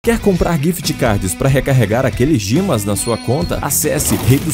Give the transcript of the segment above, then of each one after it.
Quer comprar gift cards para recarregar aqueles gemas na sua conta? Acesse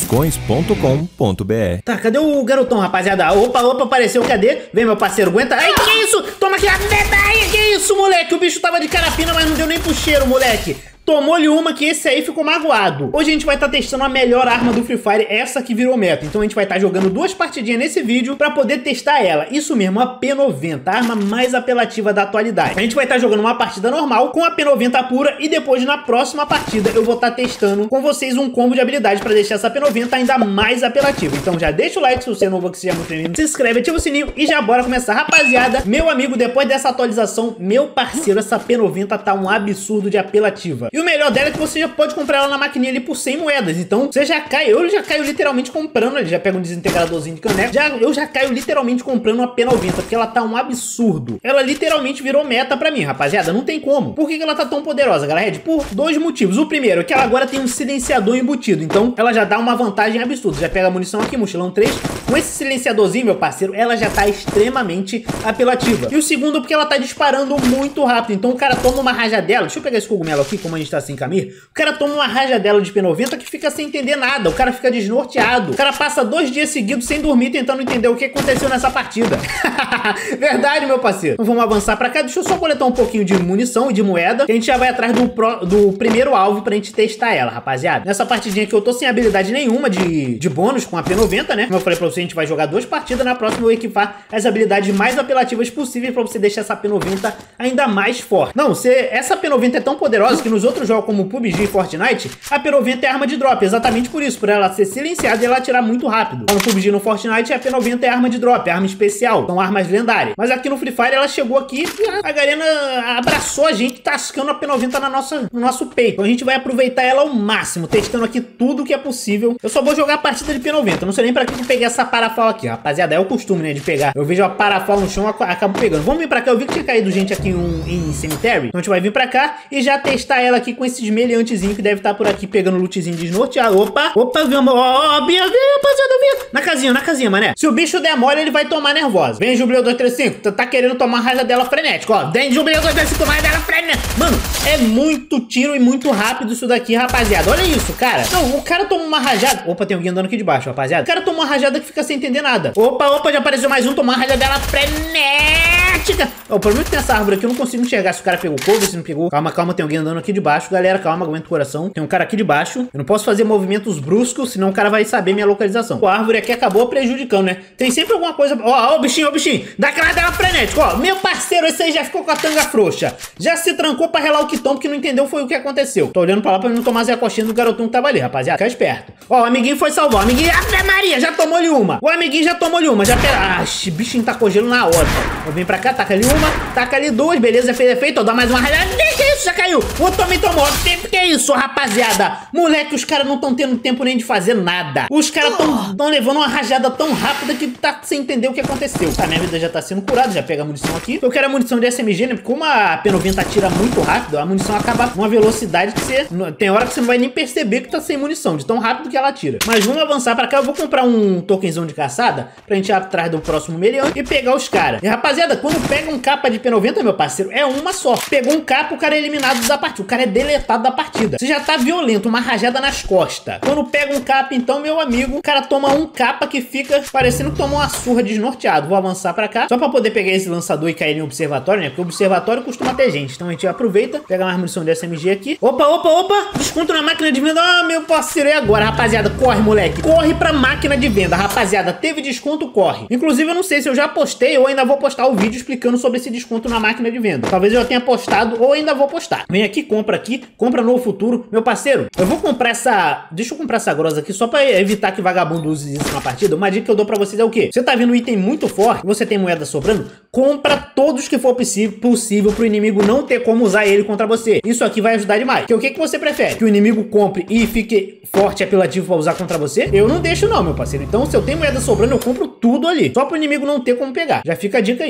reidoscoins.com.br. Tá, cadê o garotão, rapaziada? Opa, apareceu, cadê? Vem, meu parceiro, aguenta. Ai, que isso? Toma aqui a medalha, que isso, moleque? O bicho tava de carapina, mas não deu nem pro cheiro, moleque. Tomou-lhe uma que esse aí ficou magoado. Hoje a gente vai estar testando a melhor arma do Free Fire, essa que virou meta. Então a gente vai estar jogando 2 partidinhas nesse vídeo pra poder testar ela. Isso mesmo, a P90, a arma mais apelativa da atualidade. A gente vai estar jogando uma partida normal com a P90 pura e depois na próxima partida eu vou estar testando com vocês um combo de habilidades pra deixar essa P90 ainda mais apelativa. Então já deixa o like se você é novo aqui, seja muito bem-vindo. Se inscreve, ativa o sininho e já bora começar. Rapaziada, meu amigo, depois dessa atualização, meu parceiro, essa P90 tá um absurdo de apelativa. E o melhor dela é que você já pode comprar ela na maquininha ali por 100 moedas. Então, você já cai, eu já caio literalmente comprando, ele já pega um desintegradorzinho de caneco. Eu já caio literalmente comprando uma P90, porque ela tá um absurdo. Ela literalmente virou meta pra mim, rapaziada, não tem como. Por que ela tá tão poderosa, galera? Por 2 motivos. O primeiro é que ela agora tem um silenciador embutido, então ela já dá uma vantagem absurda. Já pega a munição aqui, mochilão 3. Com esse silenciadorzinho, meu parceiro, ela já tá extremamente apelativa. E o segundo, porque ela tá disparando muito rápido. Então o cara toma uma rajadela. Deixa eu pegar esse cogumelo aqui, como a gente tá sem Camir. O cara toma uma rajadela de P90 que fica sem entender nada. O cara fica desnorteado. O cara passa 2 dias seguidos sem dormir tentando entender o que aconteceu nessa partida. Verdade, meu parceiro. Então vamos avançar pra cá. Deixa eu só coletar um pouquinho de munição e de moeda, que a gente já vai atrás do primeiro alvo pra gente testar ela, rapaziada. Nessa partidinha aqui eu tô sem habilidade nenhuma de bônus com a P90, né? Como eu falei pra você, a gente vai jogar 2 partidas. Na próxima eu vou equipar as habilidades mais apelativas possíveis pra você deixar essa P90 ainda mais forte. Não, essa P90 é tão poderosa que nos outros jogos como PUBG e Fortnite, a P90 é arma de drop, exatamente por isso, por ela ser silenciada e ela atirar muito rápido. No PUBG e no Fortnite, a P90 é arma de drop, é arma especial, são armas lendárias. Mas aqui no Free Fire, ela chegou aqui e a Garena abraçou a gente, tascando a P90 no nosso peito. Então a gente vai aproveitar ela ao máximo, testando aqui tudo que é possível. Eu só vou jogar a partida de P90, eu não sei nem pra que eu peguei essa parafal aqui, rapaziada, é o costume, né, de pegar. Eu vejo a parafal no chão, acabo pegando. Vamos vir pra cá, eu vi que tinha caído gente aqui em Cemetery, então a gente vai vir pra cá e já testar ela aqui com esses meliantezinho que deve estar por aqui pegando lootzinho desnorteado. Opa, viu, Bia, rapaziada, viu? Na casinha, mané. Se o bicho der mole, ele vai tomar nervosa. Vem, Jubileu 235, tá querendo tomar raiva dela frenética, ó. Vem, Jubileu 235, tomar raiva dela frenética. Mano, é muito tiro e muito rápido isso daqui, rapaziada. Olha isso, cara. Não, o cara toma uma rajada. Opa, tem alguém andando aqui de baixo, rapaziada. O cara toma uma rajada que fica sem entender nada. Opa, já apareceu mais um, tomar uma rajada dela frenética. O problema é que tem essa árvore aqui, eu não consigo enxergar se o cara pegou cover, se não pegou. Calma, tem alguém andando aqui de baixo, galera. Calma, aguenta o coração. Tem um cara aqui de baixo. Eu não posso fazer movimentos bruscos, senão o cara vai saber minha localização. A árvore aqui acabou prejudicando, né? Tem sempre alguma coisa... Ó, o bichinho. Dá aquela dela frenética, ó. Meu parceiro, esse aí já ficou com a tanga frouxa. Já se trancou pra relar o quitão, porque não entendeu foi o que aconteceu. Tô olhando pra lá pra não tomar Zé Coxinha do garotão que tava ali, rapaziada. Fica esperto. Ó, o amiguinho foi salvar. O amiguinho... Ave Maria, já tomou-lhe uma. O amiguinho já tomou-lhe uma. Já pera... Ah, bichinho tacou gelo na hora. Vem pra cá, taca ali uma, taca ali 2. Beleza, fez efeito. Ó, dá mais uma rajada. Que isso? Já caiu. O outro também tomou. Que isso, rapaziada? Moleque, os caras não estão tendo tempo nem de fazer nada. Os caras estão levando uma rajada tão rápida que tá sem entender o que aconteceu. Tá, minha vida já tá sendo curada, já pega a munição aqui. Eu quero a munição de SMG, né? Porque como a P90 atira muito rápido, a munição acaba numa velocidade que você... Tem hora que você não vai nem perceber que tá sem munição, de tão rápido que ela atira. Mas vamos avançar pra cá. Eu vou comprar um tokenzão de caçada pra gente ir atrás do próximo meliante e pegar os caras. E, rapaziada, quando pega um capa de P90, meu parceiro, é uma só. Pegou um capa, o cara é eliminado da partida. O cara é deletado da partida. Você já tá violento, uma rajada nas costas. Quando pega um capa, então, meu amigo, o cara toma um capa que fica parecendo que tomou uma surra desnorteado. Vou avançar pra cá, só pra poder pegar esse lançador e cair em observatório, né? Porque o observatório costuma ter gente. Então a gente aproveita, pega mais munição de SMG aqui. Opa! Desconto na máquina de venda. Ah, meu parceiro, é agora, rapaziada. Corre, moleque. Corre pra máquina de venda, rapaziada. Teve desconto, corre. Inclusive, eu não sei se eu já postei ou ainda vou postar o vídeo explicando sobre esse desconto na máquina de venda. Talvez eu já tenha postado ou ainda vou postar. Vem aqui, compra no futuro. Meu parceiro, eu vou comprar essa... Deixa eu comprar essa grossa aqui só pra evitar que vagabundo use isso na partida. Uma dica que eu dou pra vocês é o quê? Você tá vendo um item muito forte, você tem moeda sobrando, compra todos que for possível pro inimigo não ter como usar ele contra você. Isso aqui vai ajudar demais. Porque o que você prefere? Que o inimigo compre e fique forte e apelativo pra usar contra você? Eu não deixo não, meu parceiro. Então, se eu tenho moeda sobrando, eu compro tudo ali. Só pro inimigo não ter como pegar. Já fica a dica aí. Tá, já vim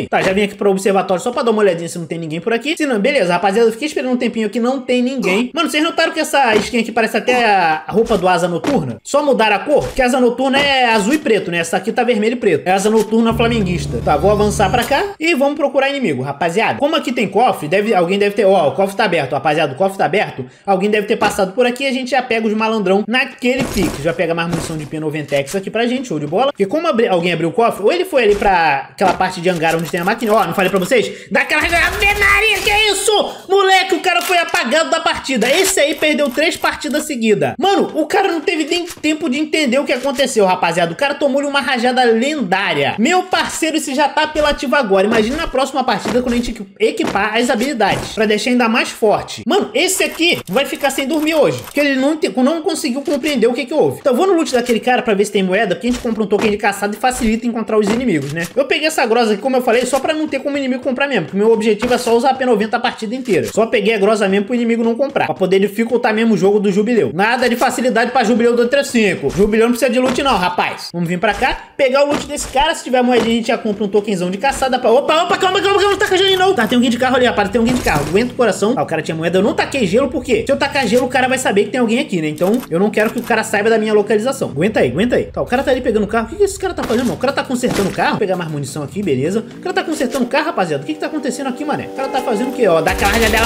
vim aqui pro observatório só pra dar uma olhadinha se não tem ninguém por aqui. Se não, beleza, rapaziada, eu fiquei esperando um tempinho aqui, não tem ninguém. Mano, vocês notaram que essa skin aqui parece até a roupa do Asa Noturna? Só mudaram a cor, porque a Asa Noturna é azul e preto, né? Essa aqui tá vermelho e preto. É a Asa Noturna flamenguista. Tá, vou avançar pra cá e vamos procurar inimigo, rapaziada. Como aqui tem cofre, alguém deve ter... Ó, o cofre tá aberto, rapaziada, o cofre tá aberto. Alguém deve ter passado por aqui e a gente já pega os malandrão naquele pique. Já pega mais munição de P90X aqui pra gente, show de bola. Porque como alguém abriu o cofre, ou ele foi ali pra aquela parte de hangar onde tem a máquina. Ó, não falei pra vocês? Dá aquela... Ave Maria, que é isso? Moleque, o cara foi apagado da partida. Esse aí perdeu 3 partidas seguidas. Mano, o cara não teve nem tempo de entender o que aconteceu, rapaziada. O cara tomou-lhe uma rajada lendária. Meu parceiro, esse já tá apelativo agora. Imagina na próxima partida quando a gente equipar as habilidades pra deixar ainda mais forte. Mano, esse aqui vai ficar sem dormir hoje, porque ele não conseguiu compreender o que houve. Então eu vou no loot daquele cara pra ver se tem moeda, porque a gente compra um token de caçada e facilita encontrar os inimigos, né? Eu peguei essa grosa aqui, como eu falei, só pra não ter como inimigo comprar mesmo, porque meu objetivo é só usar a P90 a partida inteira. Só peguei a grosa mesmo pro inimigo não comprar, pra poder dificultar mesmo o jogo do Jubileu. Nada de facilidade pra Jubileu do 35. Jubileu não precisa de loot não, rapaz. Vamos vir pra cá, pegar o loot desse cara. Se tiver moedinha, a gente já compra um tokenzão de caçada pra... Opa, calma, não taca gelo não. Tá, tem alguém de carro ali, rapaz, tem alguém de carro. Aguenta o coração. Ah, o cara tinha moeda, eu não taquei gelo, por quê? Se eu tacar gelo, o cara vai saber que tem alguém aqui, né? Então, eu não quero que o cara saiba da minha localização. Aguenta aí. Tá, o cara tá ali pegando o carro. O que esse cara tá fazendo, mano? O cara tá consertando o carro. Vou pegar mais munição aqui, beleza. O cara tá consertando o carro, rapaziada. O que tá acontecendo aqui, mané? O cara tá fazendo o quê? Ó, dá aquela rajadela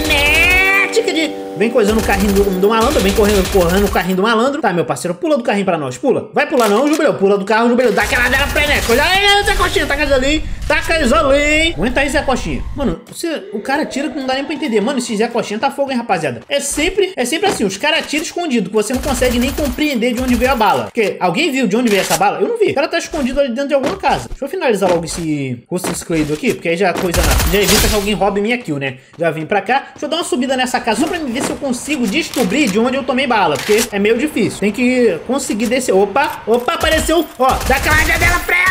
frenética de... Vem coisando o carrinho do malandro, vem correndo o carrinho do malandro. Tá, meu parceiro, pula do carrinho pra nós, pula. Vai pular não, Jubileu, pula do carro, Jubileu. Dá aquela dela frenética. Olha aí, Zé Coxinha, taca ali. Aguenta aí, Zé Coxinha. Mano, o cara tira que não dá nem pra entender. Mano, esse Zé Coxinha tá fogo, hein, rapaziada. É sempre assim, os caras tiram escondido, que você não consegue nem compreender de onde veio a bala. Porque alguém viu de onde veio essa bala? Eu não vi. O cara tá escondido ali dentro de alguma casa. Deixa eu finalizar logo esse Cleido aqui, porque aí já evita que alguém roube minha kill, né? Já vim pra cá. Deixa eu dar uma subida nessa casa só pra me ver se eu consigo descobrir de onde eu tomei bala, porque é meio difícil. Tem que conseguir descer. Opa, apareceu. Ó, dá aquela dela frenética.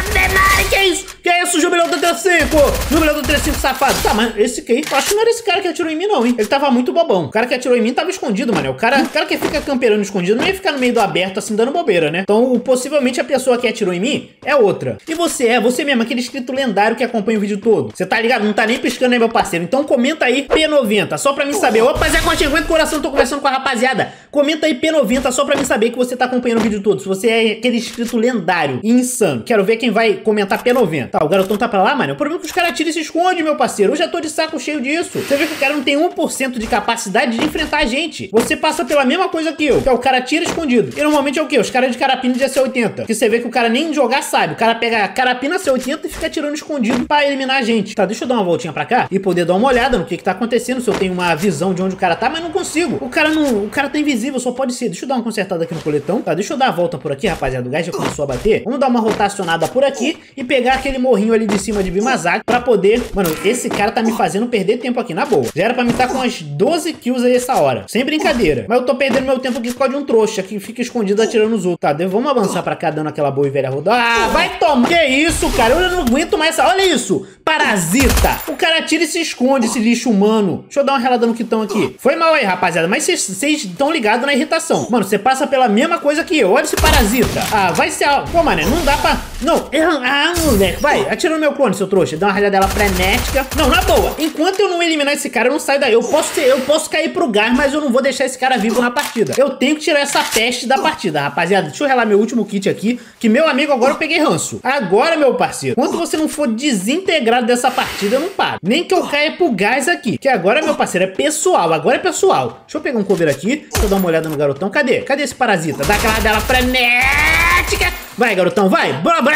Que é isso, Jubileu do 35? Jubileu do 35, safado. Tá, mas esse aqui, eu acho que não era esse cara que atirou em mim, não, hein? Ele tava muito bobão. O cara que atirou em mim tava escondido, mano. O cara que fica camperando escondido não ia ficar no meio do aberto, assim, dando bobeira, né? Então, possivelmente a pessoa que atirou em mim é outra. E você mesmo, aquele inscrito lendário que acompanha o vídeo todo. Você tá ligado? Não tá nem piscando aí, meu parceiro. Então, comenta aí P90, só pra mim saber. Opa, Zé Coxinha, aguenta o coração, tô conversando com a rapaziada. Comenta aí P90 só pra mim saber que você tá acompanhando o vídeo todo. Se você é aquele inscrito lendário e insano. Quero ver quem vai comentar P90. Tá, o garotão tá pra lá, mano. O problema é que os caras tiram e se escondem, meu parceiro. Eu já tô de saco cheio disso. Você vê que o cara não tem 1% de capacidade de enfrentar a gente. Você passa pela mesma coisa que eu, que é o cara tira escondido. E normalmente é o quê? Os caras de carapina de AC-80. Que você vê que o cara nem jogar sabe. O cara pega a carapina AC-80 e fica tirando escondido pra eliminar a gente. Tá, deixa eu dar uma voltinha pra cá e poder dar uma olhada no que tá acontecendo. Se eu tenho uma visão de onde o cara tá, mas não consigo. O cara tá invisível, só pode ser. Deixa eu dar uma consertada aqui no coletão. Tá, deixa eu dar a volta por aqui, rapaziada. O gás já começou a bater. Vamos dar uma rotacionada por aqui e pegar aquele morrinho ali de cima de Bimazak pra poder... Mano, esse cara tá me fazendo perder tempo aqui, na boa. Já era pra me estar com umas 12 kills aí essa hora. Sem brincadeira. Mas eu tô perdendo meu tempo aqui por causa de um trouxa que fica escondido atirando os outros. Tá, vamos avançar pra cá dando aquela boa e velha roda. Ah, vai tomar. Que isso, cara? Eu não aguento mais essa... Olha isso. Parasita. O cara tira e se esconde, esse lixo humano. Deixa eu dar uma relada no quitão aqui. Foi mal aí, rapaziada. Mas vocês estão ligados na irritação. Mano, você passa pela mesma coisa que eu. Olha esse parasita. Ah, vai ser... Pô, mano, não dá pra... Não. Ah, moleque. Vai, atira no meu clone, seu trouxa. Dá uma rajadela frenética. Não, na boa. Enquanto eu não eliminar esse cara, eu não saio daí. Eu posso cair pro gás, mas eu não vou deixar esse cara vivo na partida. Eu tenho que tirar essa peste da partida, rapaziada. Deixa eu relar meu último kit aqui, que meu amigo, agora eu peguei ranço. Agora, meu parceiro, enquanto você não for desintegrado dessa partida, eu não paro. Nem que eu caia pro gás aqui. Que agora, meu parceiro, é pessoal. Agora é pessoal. Deixa eu pegar um cover aqui. Deixa eu dar uma olhada no garotão. Cadê esse parasita? Dá aquela dela frenética. Vai, garotão, vai.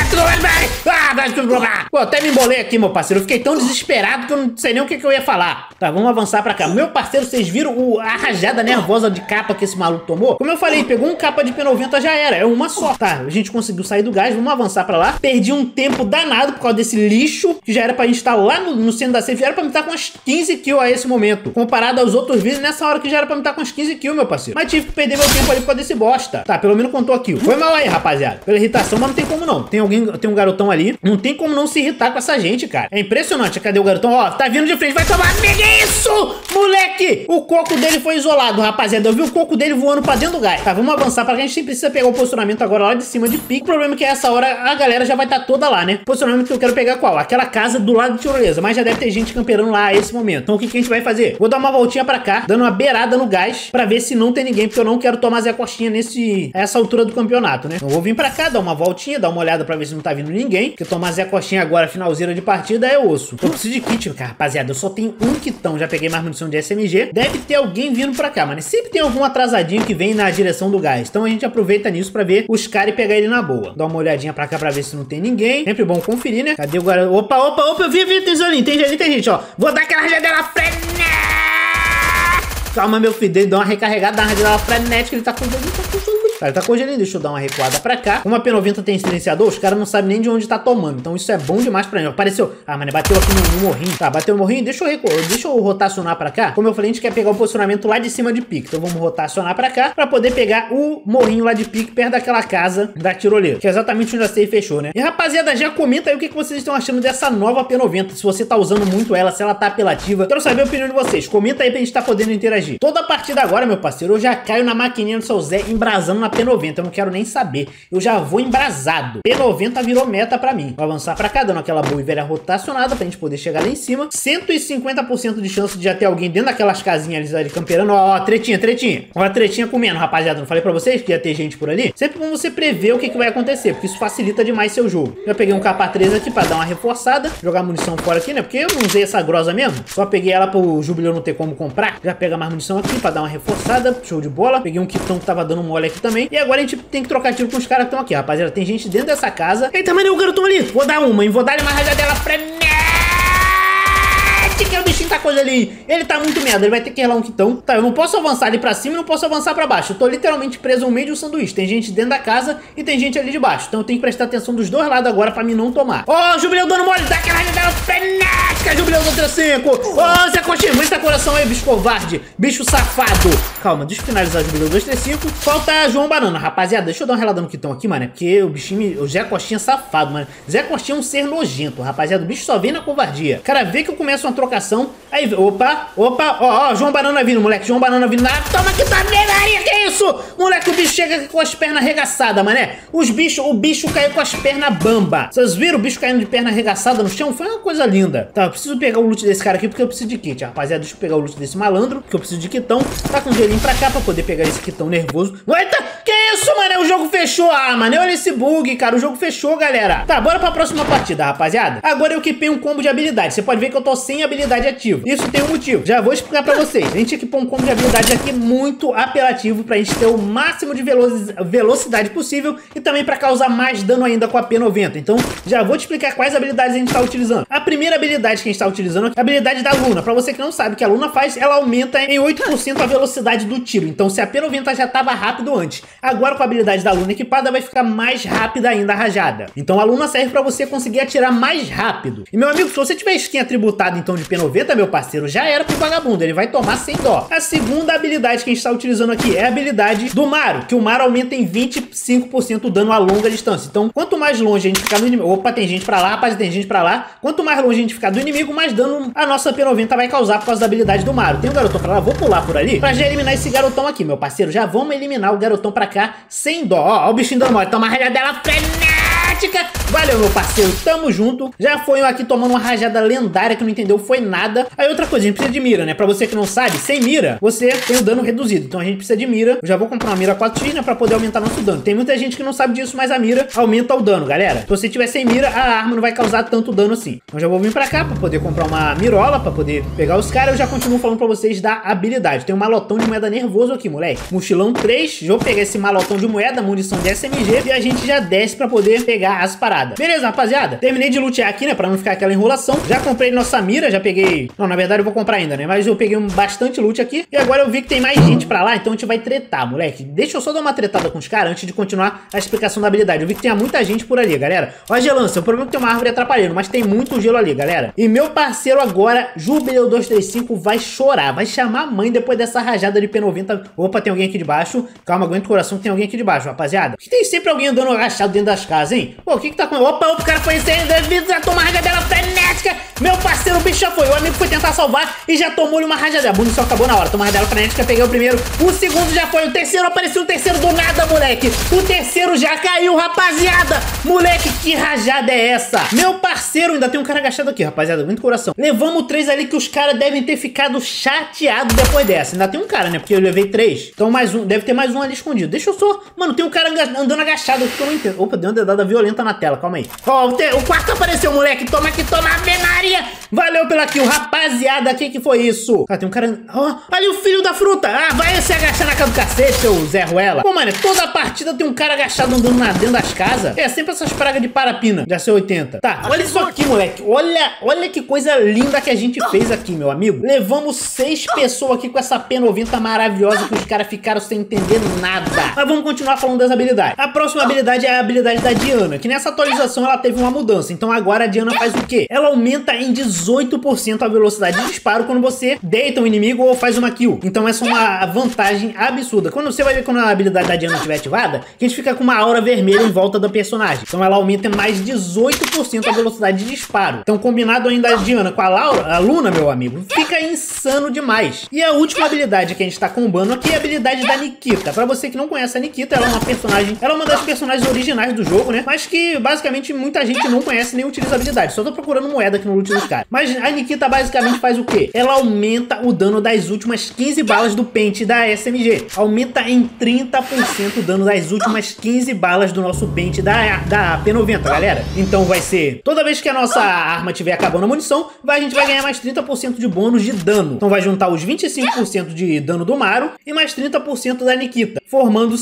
Pô, até me embolei aqui, meu parceiro. Eu fiquei tão desesperado que eu não sei nem o que eu ia falar. Tá, vamos avançar pra cá. Meu parceiro, vocês viram a rajada nervosa de capa que esse maluco tomou? Como eu falei, pegou um capa de P90, já era. É uma só. Tá, a gente conseguiu sair do gás. Vamos avançar pra lá. Perdi um tempo danado por causa desse lixo, que já era pra gente estar lá no centro da safe. Já era pra me estar com umas 15 kills a esse momento. Comparado aos outros vídeos, nessa hora que já era pra me estar com umas 15 kills, meu parceiro. Mas tive que perder meu tempo ali por causa desse bosta. Tá, pelo menos contou a kill. Foi mal aí, rapaziada. Pela irritação, mas não tem como não. Tem um garotão ali. Não tem como não se irritar com essa gente, cara. É impressionante. Cadê o garotão? Ó, tá vindo de frente. Vai tomar. Que isso, moleque? O coco dele foi isolado, rapaziada. Eu vi o coco dele voando pra dentro do gás. Tá, vamos avançar pra que a gente precisa pegar o posicionamento agora lá de cima de pique. O problema é que essa hora a galera já vai estar toda lá, né? O posicionamento que eu quero pegar qual? Aquela casa do lado de tirolesa. Mas já deve ter gente camperando lá a esse momento. Então o que a gente vai fazer? Vou dar uma voltinha pra cá, dando uma beirada no gás, pra ver se não tem ninguém, porque eu não quero tomar Zé Costinha essa altura do campeonato, né? Então eu vou vir pra cá, dar uma voltinha, dar uma olhada pra ver se não tá vindo ninguém, porque tomar Zé Costinha agora, finalzeira de partida, é osso. Eu preciso de kit, cara, rapaziada. Eu só tenho um kitão, já peguei mais munição de SMG. Deve ter alguém vindo pra cá, mano. Sempre tem algum atrasadinho que vem na direção do gás. Então a gente aproveita nisso pra ver os caras e pegar ele na boa. Dá uma olhadinha pra cá pra ver se não tem ninguém. Sempre bom conferir, né? Cadê o garoto? Opa, eu vi, tem zolinho, tem gente, ó. Vou dar aquela rajadela frenética. Calma, meu filho, dele dá uma recarregada, dá uma rajadela frenética, ele tá com Cara, tá congelando, deixa eu dar uma recuada pra cá. Como a P90 tem silenciador, os caras não sabem nem de onde tá tomando. Então isso é bom demais pra mim. Apareceu. Ah, mano, bateu aqui no morrinho. Tá, bateu no morrinho. Deixa eu rotacionar pra cá. Como eu falei, a gente quer pegar o posicionamento lá de cima de pique. Então vamos rotacionar pra cá pra poder pegar o morrinho lá de pique perto daquela casa da tiroleira. Que é exatamente onde a safe fechou, né? E rapaziada, já comenta aí o que vocês estão achando dessa nova P90. Se você tá usando muito ela, se ela tá apelativa. Quero saber a opinião de vocês. Comenta aí pra gente tá podendo interagir. Toda a partida agora, meu parceiro, eu já caio na maquininha do seu Zé embrasando na P90, eu não quero nem saber. Eu já vou embrasado. P90 virou meta pra mim. Vou avançar pra cá, dando aquela boa e velha rotacionada pra gente poder chegar lá em cima. 150% de chance de já ter alguém dentro daquelas casinhas ali camperando. Ó, tretinha. Ó, a tretinha comendo, rapaziada. Não falei pra vocês que ia ter gente por ali? Sempre bom você prever o que vai acontecer, porque isso facilita demais seu jogo. Já peguei um capa 3 aqui pra dar uma reforçada. Jogar munição fora aqui, né? Porque eu não usei essa grossa mesmo. Só peguei ela pro Jubileu não ter como comprar. Já pega mais munição aqui pra dar uma reforçada. Show de bola. Peguei um kitão que tava dando mole aqui também. E agora a gente tem que trocar tiro com os caras que estão aqui, rapaziada. Tem gente dentro dessa casa. Eita, mano, o garotão ali. Vou dar uma, hein? Vou dar uma rajadela frenética. O bichinho tá coisa ali. Ele tá muito merda. Ele vai ter que relar um kitão. Tá, eu não posso avançar ali pra cima e não posso avançar pra baixo. Eu tô literalmente preso no meio de um sanduíche. Tem gente dentro da casa e tem gente ali de baixo. Então eu tenho que prestar atenção dos dois lados agora pra mim não tomar. Ó, Jubileu dando mole. Dá aquela rajadela frenética. Jubileu do 35. Ó, Zé Coxinha. Aguenta coração aí, bicho covarde. Bicho safado. Calma, deixa eu finalizar o Jubileu 235. Falta João Banana, rapaziada. Deixa eu dar uma relada no kitão aqui, mano. É porque o bichinho, o Zé Coxinha safado, mano. Zé Coxinha é um ser nojento, rapaziada. O bicho só vem na covardia. Cara, vê que eu começo uma trocação. Aí, opa, ó, João Banana vindo, moleque. João Banana vindo. Ah, toma que tá aí, que isso? Moleque, o bicho chega aqui com as pernas arregaçadas, mané. O bicho caiu com as pernas bamba. Vocês viram o bicho caindo de perna arregaçada no chão? Foi uma coisa linda. Tá, eu preciso pegar o loot desse cara aqui porque eu preciso de kit, rapaziada. Deixa eu pegar o loot desse malandro, porque eu preciso de kitão. Tá com um gelinho pra cá pra poder pegar esse kitão nervoso. Eita, que isso, mané? O jogo fechou. Ah, mané, olha esse bug, cara. O jogo fechou, galera. Tá, bora pra próxima partida, rapaziada. Agora eu equipei um combo de habilidade. Você pode ver que eu tô sem habilidade ativa. Isso tem um motivo. Já vou explicar pra vocês. A gente equipou um combo de habilidade aqui muito apelativo pra gente ter o máximo de velocidade possível e também pra causar mais dano ainda com a P90. Então, já vou te explicar quais habilidades a gente tá utilizando. A primeira habilidade que a gente tá utilizando é a habilidade da Luna. Pra você que não sabe o que a Luna faz, ela aumenta em 8% a velocidade do tiro. Então, se a P90 já tava rápido antes, agora com a habilidade da Luna equipada, vai ficar mais rápida ainda a rajada. Então, a Luna serve pra você conseguir atirar mais rápido. E, meu amigo, se você tiver skin atributada, então, de P90, meu parceiro, já era pro vagabundo. Ele vai tomar sem dó. A segunda habilidade que a gente tá utilizando aqui é a habilidade do Maro, que o Maro aumenta em 25% o dano a longa distância. Então, quanto mais longe a gente ficar do inimigo... Opa, tem gente pra lá, rapaz, tem gente pra lá. Quanto mais longe a gente ficar do inimigo, mais dano a nossa P90 vai causar por causa da habilidade do Maro. Tem um garotão pra lá, vou pular por ali pra já eliminar esse garotão aqui, meu parceiro. Já vamos eliminar o garotão pra cá sem dó. Ó, o bichinho dando mole. Toma a rajadela frenética. Valeu, meu parceiro. Tamo junto. Já foi eu aqui tomando uma rajada lendária que não entendeu, foi nada. Aí outra coisa, a gente precisa de mira, né? Pra você que não sabe, sem mira, você tem o dano reduzido. Então a gente precisa de mira. Eu já vou comprar uma mira 4x, né? Pra poder aumentar nosso dano. Tem muita gente que não sabe disso, mas a mira aumenta o dano, galera. Se você tiver sem mira, a arma não vai causar tanto dano assim. Então já vou vir pra cá pra poder comprar uma mirola, pra poder pegar os caras. Eu já continuo falando pra vocês da habilidade. Tem um malotão de moeda nervoso aqui, moleque. Mochilão 3. Já vou pegar esse malotão de moeda, munição de SMG. E a gente já desce pra poder pegar pegar as paradas. Beleza, rapaziada? Terminei de lutear aqui, né? Pra não ficar aquela enrolação. Já comprei nossa mira, já peguei... Não, na verdade eu vou comprar ainda, né? Mas eu peguei bastante loot aqui. E agora eu vi que tem mais gente pra lá, então a gente vai tretar, moleque. Deixa eu só dar uma tretada com os caras antes de continuar a explicação da habilidade. Eu vi que tinha muita gente por ali, galera. Ó a gelância, o problema é que tem uma árvore atrapalhando, mas tem muito gelo ali, galera. E meu parceiro agora, Jubileu 235, vai chorar, vai chamar a mãe depois dessa rajada de P90. Opa, tem alguém aqui de baixo. Calma, aguenta o coração que tem alguém aqui de baixo, rapaziada. Que tem sempre alguém andando agachado dentro das casas, hein? Pô, o que que tá com... Opa, o cara foi incêndio devido a tomar rajadela frenética. Meu parceiro, o bicho já foi. O amigo foi tentar salvar e já tomou-lhe uma rajadela. A munição acabou na hora. Tomar rajadela frenética, peguei o primeiro. O segundo já foi. O terceiro apareceu. O terceiro do nada, moleque. O terceiro já caiu, rapaziada. Moleque, que rajada é essa? Meu parceiro, ainda tem um cara agachado aqui, rapaziada. Muito coração. Levamos 3 ali que os caras devem ter ficado chateados depois dessa. Ainda tem um cara, né? Porque eu levei 3. Então mais um. Deve ter mais um ali escondido. Deixa eu só... Mano, tem um cara andando agachado aqui que eu não entendo. Opa, deu uma dedada violenta na tela. Calma aí. Ó, o quarto apareceu, moleque. Toma aqui, toma Ave Maria. Valeu pela kill, rapaziada. Que foi isso? Cara, tem um cara... Ó, ali o filho da fruta. Ah, vai se agachar na casa do cacete, seu Zé Ruela. Pô, mano, toda a partida tem um cara agachado andando dentro das casas. É sempre essas pragas de parapina. Já sei 80. Tá, olha isso aqui, moleque. Olha que coisa linda que a gente fez aqui, meu amigo. Levamos 6 pessoas aqui com essa P90 maravilhosa que os caras ficaram sem entender nada. Mas vamos continuar falando das habilidades. A próxima habilidade é a habilidade da Diana, que nessa atualização ela teve uma mudança. Então agora a Diana faz o quê? Ela aumenta em 18% a velocidade de disparo quando você deita um inimigo ou faz uma kill. Então essa é uma vantagem absurda. Quando você vai ver quando a habilidade da Diana estiver ativada, que a gente fica com uma aura vermelha em volta do personagem. Então ela aumenta mais 18% a velocidade de disparo. Então combinado ainda a Diana com a Luna, meu amigo, fica insano demais. E a última habilidade que a gente tá combando aqui é a habilidade da Nikita. Pra você que não conhece a Nikita, ela é uma das personagens originais do jogo, né? Mas que basicamente muita gente não conhece nem utiliza a habilidade. Só tô procurando moeda aqui no loot dos caras. Mas a Nikita basicamente faz o quê? Ela aumenta o dano das últimas 15 balas do pente da SMG. Aumenta em 30% o dano das últimas 15 balas do nosso pente da P90, galera. Então vai ser... Toda vez que a nossa arma tiver acabando a munição, a gente vai ganhar mais 30% de bônus de dano. Então vai juntar os 25% de dano do Maru e mais 30% da Nikita, formando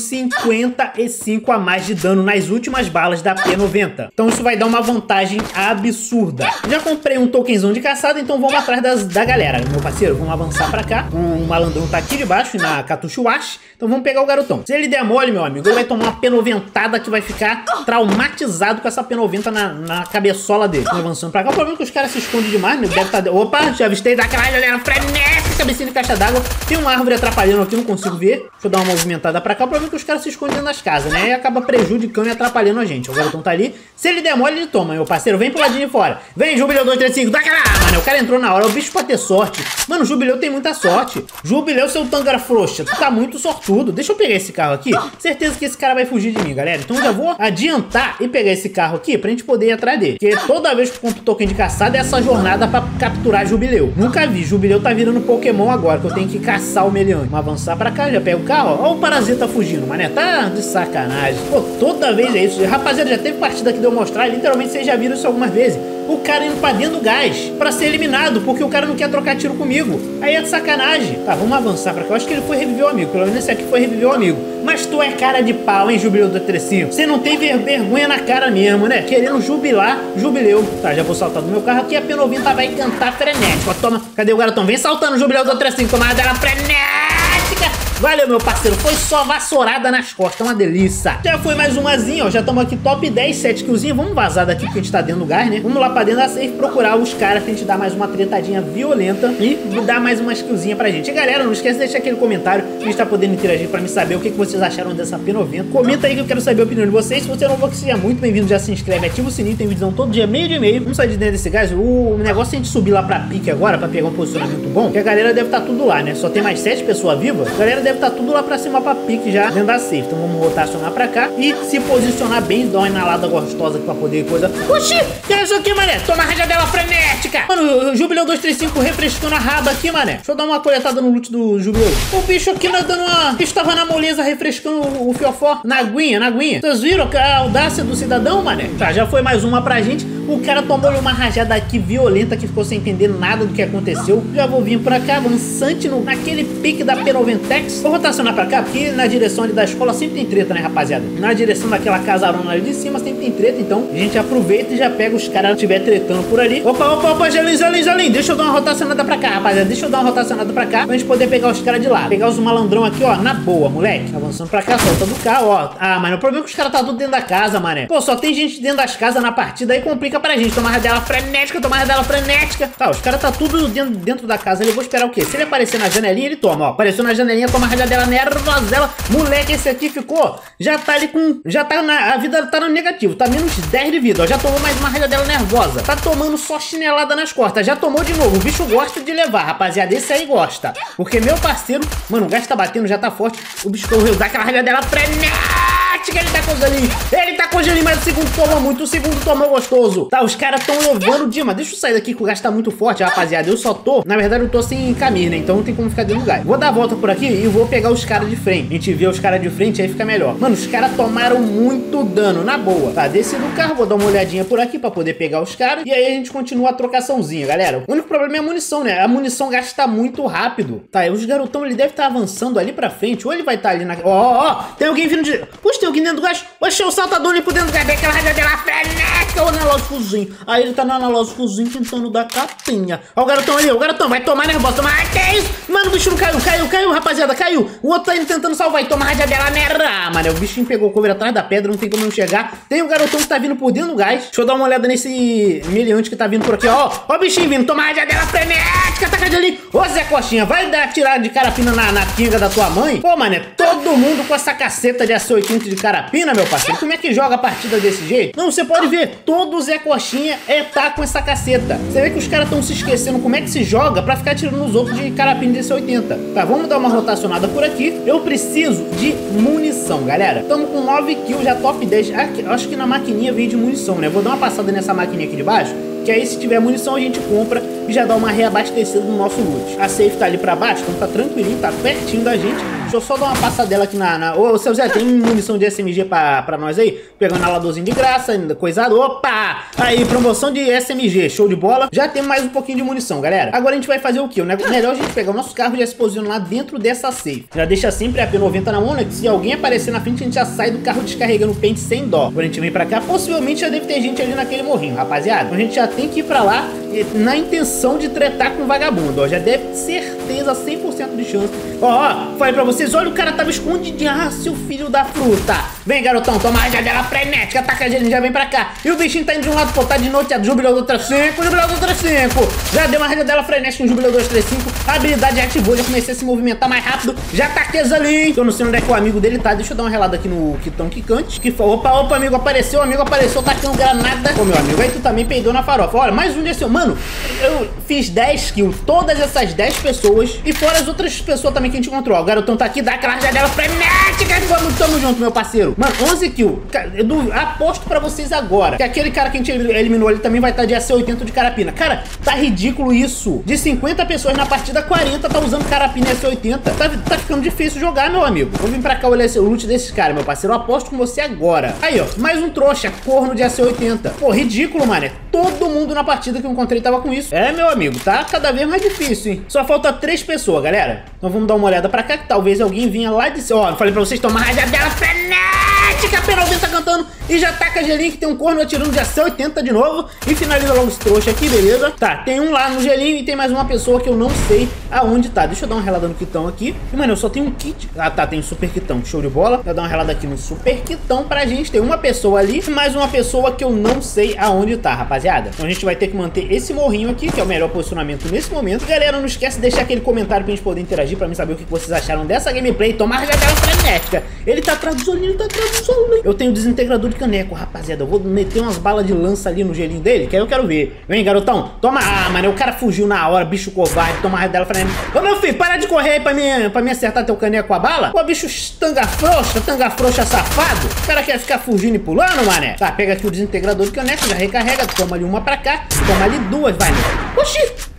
55 a mais de dano nas últimas balas da P90. Então isso vai dar uma vantagem absurda. Já comprei um tokenzão de caçada, então vamos atrás da galera. Meu parceiro, vamos avançar pra cá. O malandrão tá aqui debaixo, na Catuchuache. Então vamos pegar o garotão. Se ele der mole, meu amigo, ele vai tomar uma P90 que vai ficar traumatizado com essa P90 na cabeçola dele. Então, avançando pra cá. O problema é que os caras se escondem demais, né? Deve estar... Opa, já avistei daquela galera frenética, cabecinha de caixa d'água. Tem uma árvore atrapalhando aqui, não consigo ver. Deixa eu dar uma movimentada pra cá. O problema é que os caras se escondem nas casas, né? E acaba prejudicando e atrapalhando a gente. O garotão tá ali. Se ele der mole, ele toma. Meu parceiro, vem pro ladinho de fora. Vem, Jubileu 235. Dá aquela... Mano, o cara entrou na hora. O bicho pode ter sorte. Mano, o Jubileu tem muita sorte. Jubileu, seu tangara frouxa. Tu tá muito sortudo. Deixa eu pegar esse carro aqui. Certeza que esse cara vai fugir de mim, galera. Então eu já vou adiantar e pegar esse carro aqui pra gente poder ir atrás dele. Porque toda vez que eu compro token de caçada é essa jornada pra capturar Jubileu. Nunca vi. Jubileu tá virando Pokémon agora, que eu tenho que caçar o meliante. Vamos avançar pra cá, já pega o carro. Ó o parasita fugindo, mané. Tá de sacanagem. Pô, toda vez é isso. Rapaziada, já teve partida que deu mostrar. Literalmente vocês já viram isso algumas vezes. O cara indo pra dentro do gás pra ser eliminado, porque o cara não quer trocar tiro comigo. Aí é de sacanagem. Tá, vamos avançar pra cá. Eu acho que ele foi reviver o amigo. Pelo menos esse aqui foi reviver o amigo. Mas tu é cara de pau, hein, Jubileu 235? Você não tem vergonha na cara mesmo, né? Querendo jubilar Jubileu. Tá, já vou saltar do meu carro aqui. A P90 vai cantar frenético. Ó, toma. Cadê o garotão? Vem saltando, Jubileu 235. Toma dela frenética. Valeu, meu parceiro. Foi só vassourada nas costas. Uma delícia. Já foi mais umazinha, ó. Já estamos aqui top 10, 7 killzinhos. Vamos vazar daqui porque a gente tá dentro do gás, né? Vamos lá pra dentro da safe procurar os caras pra gente dar mais uma tretadinha violenta e dar mais umas killzinhas pra gente. E galera, não esquece de deixar aquele comentário. A gente tá podendo interagir pra me saber o que vocês acharam dessa P90. Comenta aí que eu quero saber a opinião de vocês. Se você não for, que seja muito bem-vindo, já se inscreve, ativa o sininho. Tem vídeo todo dia, meio de meio. Vamos sair de dentro desse gás. O negócio é a gente subir lá pra pique agora pra pegar um posicionamento bom. Que a galera deve estar tudo lá, né? Só tem mais 7 pessoas vivas. A galera deve estar tudo lá pra cima pra pique já dentro da safe. Então vamos rotacionar pra cá e se posicionar bem, dar uma inalada gostosa aqui pra poder coisa. Oxi! Que é isso aqui, mané? Toma a rajadela frenética! Mano, o Jubileu 235 refrescando a raba aqui, mané. Deixa eu dar uma coletada no loot do Jubileu. O bicho aqui dando uma... O bicho tava na moleza refrescando o fiofó na aguinha, na aguinha. Vocês viram a audácia do cidadão, mané? Tá, já foi mais uma pra gente. O cara tomou-lhe uma rajada aqui violenta que ficou sem entender nada do que aconteceu. Já vou vir pra cá, avançante naquele pique da P90X. Vou rotacionar pra cá, porque na direção ali da escola sempre tem treta, né, rapaziada? Na direção daquela casarona ali de cima sempre tem treta, então a gente aproveita e já pega os caras que estiver tretando por ali. Opa, Jalim. Deixa eu dar uma rotacionada pra cá, rapaziada. Deixa eu dar uma rotacionada pra cá, pra gente poder pegar os caras de lá. Pegar os malandrão aqui, ó, na boa, moleque. Avançando pra cá, solta do carro, ó. Ah, mano, o problema é que os caras tá tudo dentro da casa, mané. Pô, só tem gente dentro das casas na partida, aí complica pra gente. Tomar dela frenética. Tá, os caras tá tudo dentro da casa. Eu vou esperar o quê? Se ele aparecer na janelinha, ele toma, ó. Apareceu na janelinha, toma a rajadela nervosela. Moleque, esse aqui ficou. Já tá ali com. A vida tá no negativo. Tá menos 10 de vida, ó. Já tomou mais uma rajadela nervosa. Tá tomando só chinelada nas costas. Já tomou de novo. O bicho gosta de levar, rapaziada. Esse aí gosta. Porque meu parceiro, mano, o gás tá batendo, já tá forte. O bicho correu, dá aquela rajadela frenética. Ele tá com gelinho, mas o segundo tomou muito, o segundo tomou gostoso. Tá, os caras tão levando Dima. Deixa eu sair daqui que o gás tá muito forte, rapaziada. Eu só tô, na verdade eu tô sem caminho, né? Então não tem como ficar dentro do gás. Vou dar a volta por aqui e vou pegar os caras de frente. A gente vê os caras de frente, aí fica melhor. Mano, os caras tomaram muito dano, na boa. Tá, desci do carro, vou dar uma olhadinha por aqui pra poder pegar os caras. E aí a gente continua a trocaçãozinha, galera. O único problema é a munição, né? A munição gasta muito rápido. Tá, e os garotão, ele deve estar avançando ali pra frente. Ou ele vai estar ali na... Ó, tem alguém vindo de... Puxa, tem alguém dentro do gás. Oxe, o saltador ali por dentro do gás. Aquela rajadela frenética, o analógicozinho. Aí ele tá no analógicozinho tentando dar capinha. Ó o garotão ali, o garotão vai tomar nervoso. Ai, que é isso? Mano, o bicho não caiu, rapaziada, caiu. O outro tá indo tentando salvar e toma rajadela nera. Mano, o bichinho pegou o cover atrás da pedra, não tem como não chegar. Tem o garotão que tá vindo por dentro do gás. Deixa eu dar uma olhada nesse meliante que tá vindo por aqui, ó. Ó o bichinho vindo, toma rajadela frenética, tá ali. Ô Zé Coxinha, vai dar tirar de carapina na quinga da tua mãe? Pô, mano, é todo mundo com essa caceta de AC-80 de carapina, meu parceiro. Como é que joga a partida desse jeito? Não, você pode ver, todo Zé Coxinha tá com essa caceta. Você vê que os caras estão se esquecendo como é que se joga pra ficar tirando os outros de carapina de AC-80. Tá, vamos dar uma rotacionada por aqui. Eu preciso de munição, galera. Estamos com 9 kills, já top 10. Acho que na maquininha veio de munição, né? Vou dar uma passada nessa maquininha aqui de baixo, que aí se tiver munição a gente compra e já dá uma reabastecida no nosso loot. A safe tá ali pra baixo, então tá tranquilinho, tá pertinho da gente. Deixa eu só dar uma passadela aqui Ô, seu Zé, tem munição de SMG pra nós aí? Pegando aladorzinho de graça, coisado. Opa! Aí, promoção de SMG, show de bola. Já tem mais um pouquinho de munição, galera. Agora a gente vai fazer o quê? Melhor a gente pegar o nosso carro e já se posicionar dentro dessa safe. Já deixa sempre a P90 na mão, né? Que se alguém aparecer na frente, a gente já sai do carro descarregando o pente sem dó. Quando a gente vem pra cá, possivelmente já deve ter gente ali naquele morrinho, rapaziada. Então a gente já tem que ir pra lá na intenção de tretar com o vagabundo, ó. Já deve ter certeza, 100% de chance. Ó, falei pra vocês, olha, o cara tava escondido. Ah, seu filho da fruta. Vem, garotão, toma a rajadela frenética, ataca ele, já vem pra cá. E o bichinho tá indo de um lado, pô, tá de noite, a jubilador 35, jubilador 35. Já deu uma rajadela frenética no jubilador 35. A habilidade ativou, já comecei a se movimentar mais rápido. Já taquei ali. Eu não sei onde é que o amigo dele tá. Deixa eu dar uma relada aqui no quitão quicante. Opa, amigo apareceu, tacando granada. Ô, meu amigo, aí tu também peidou na farofa. Olha, mais um desse. Mano, eu fiz 10 kills, todas essas 10 pessoas. E fora as outras pessoas também que a gente encontrou. Ó, o garotão tá aqui, dá aquela rajadela frenética. Vamos, tamo junto, meu parceiro. Mano, 11 kills. Eu aposto pra vocês agora que aquele cara que a gente eliminou ali também vai estar de AC-80 de carapina. Cara, tá ridículo isso. De 50 pessoas na partida, 40 tá usando carapina e AC-80. Tá ficando difícil jogar, meu amigo. Vou vir pra cá olhar o loot desses caras, meu parceiro. Eu aposto com você agora. Aí, ó, mais um trouxa, corno de AC-80. Pô, ridículo, mano. Todo mundo na partida que eu encontrei tava com isso. É, meu amigo, tá cada vez mais difícil, hein? Só falta 3 pessoas, galera. Então vamos dar uma olhada pra cá, que talvez alguém vinha lá de cima. Ó, eu falei pra vocês tomar rajadela frenética. A P90 tá cantando e já taca gelinho, que tem um corno atirando de AC-80 de novo. E finaliza logo esse trouxa aqui, beleza? Tá, tem um lá no gelinho e tem mais uma pessoa que eu não sei aonde tá. Deixa eu dar uma relada no quitão aqui. E, mano, eu só tenho um kit. Ah, tá, tem um super quitão, show de bola. Vou dar uma relada aqui no super quitão pra gente. Tem uma pessoa ali e mais uma pessoa que eu não sei aonde tá, rapaziada. Então a gente vai ter que manter esse morrinho aqui, que é o melhor posicionamento nesse momento. Galera, não esquece de deixar aquele comentário pra gente poder interagir, pra mim saber o que vocês acharam dessa gameplay. Tomar rajadela frenética. Ele tá atrás do solinho, ele tá atrás do solinho. Eu tenho desintegrador de caneco, rapaziada. Eu vou meter umas balas de lança ali no gelinho dele, que aí eu quero ver. Vem, garotão. Toma. Ah, mano, o cara fugiu na hora, bicho covarde. Toma rajadela frenética. Ô, meu filho, para de correr aí pra me acertar teu caneco com a bala. Ô, bicho tanga frouxa safado. O cara quer ficar fugindo e pulando, mané. Tá, pega aqui o desintegrador de caneco, já recarrega. Toma ali uma pra cá, toma ali duas, vai. Oxi!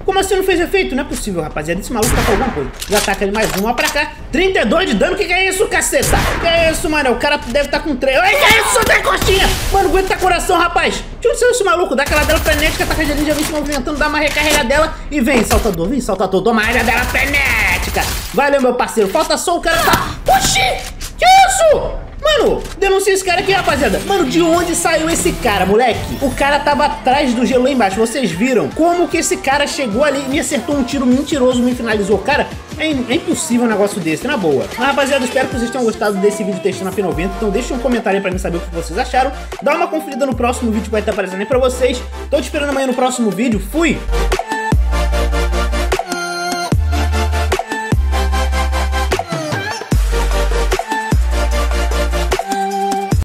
Como assim não fez efeito? Não é possível, rapaziada. Esse maluco tá com alguma coisa. Já ataca ele mais uma pra cá. 32 de dano. Que é isso, caceta? Que é isso, mano? O cara deve estar com 3. Ai, que é isso? Tem coxinha. Mano, aguenta coração, rapaz. De onde saiu esse maluco? Dá aquela dela frenética. Ataca a Angelina, já vem se movimentando. Dá uma recarrega dela. E vem, saltador. Vem, saltador. Toma a área dela frenética. Valeu, meu parceiro. Falta só o cara tá... Oxi! Que isso? Mano, denuncia esse cara aqui, rapaziada. Mano, de onde saiu esse cara, moleque? O cara tava atrás do gelo lá embaixo. Vocês viram como que esse cara chegou ali e me acertou um tiro mentiroso, me finalizou. Cara, é impossível um negócio desse, na boa. Mas, rapaziada, espero que vocês tenham gostado desse vídeo testando a P90. Então deixa um comentário aí pra mim saber o que vocês acharam. Dá uma conferida no próximo vídeo que vai estar aparecendo aí pra vocês. Tô te esperando amanhã no próximo vídeo. Fui!